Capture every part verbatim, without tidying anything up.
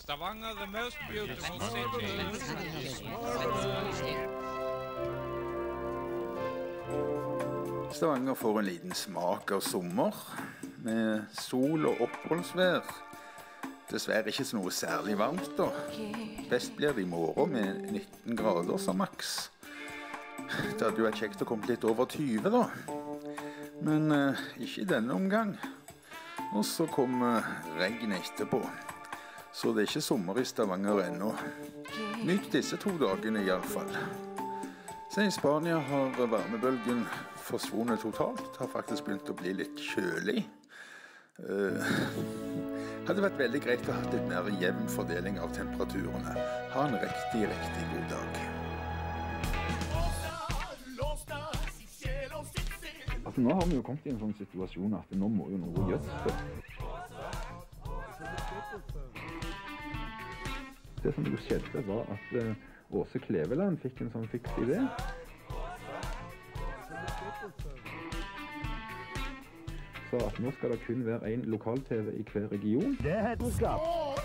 Stavanger, the most beautiful city. Stavanger får en liten smak av sommer, med sol og oppholdsvær. Dessverre ikke noe særlig varmt da. Best blir det i morgen med nitten grader som maks. Det hadde jo vært kjekt å komme litt over tyve da. Men eh, ikke i denne omgang. Og så kommer regn etterpå. Så det er ikke sommer i Stavanger ennå. Nyt disse to dagene i alle fall. Så i Spania har varmebølgen forsvunnet totalt. Har faktisk begynt å bli litt kjølig. Uh, hadde vært veldig greit å ha litt mer jevn fordeling av temperaturene. Ha en riktig, riktig god dag. Altså, nå har vi jo kommet i en sånn situasjon at nå må jo noe gjøres. Det som jo skjedde var at uh, Åse Kleveland fikk en sånn fiks idé. Så at nå skal det kun være en lokal-T V i hver region. Det er hetenskap.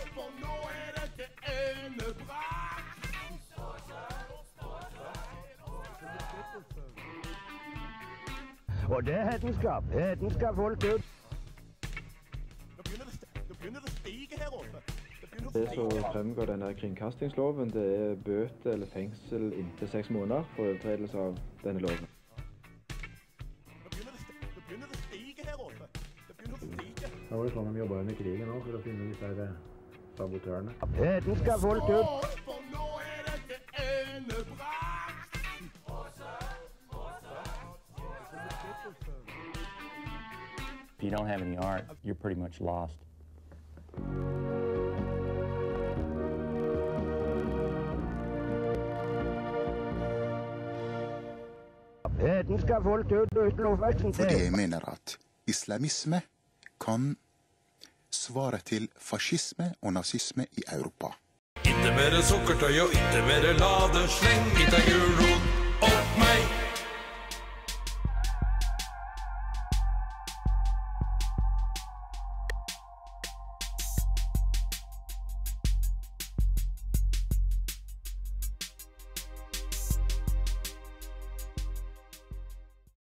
Og det er hetenskap. Hetenskap folk ut. Nå begynner det å stige her oppe. Det som fremgår denne kringkastingsloven, det er bøte eller fengsel inntil seks måneder for overtredelse av denne loven. Det var jo sånn de jobbet under krigen også, for å finne disse her sabotørene. Hetenskap folk ut. If you don't have any art, you're pretty much lost. Hetenskap folk ut og lovverken til. Fordi jeg mener at islamisme kan svare til fascisme og nazisme i Europa. Ikke mere sukkertøy og ikke mere lade, sleng ikke gul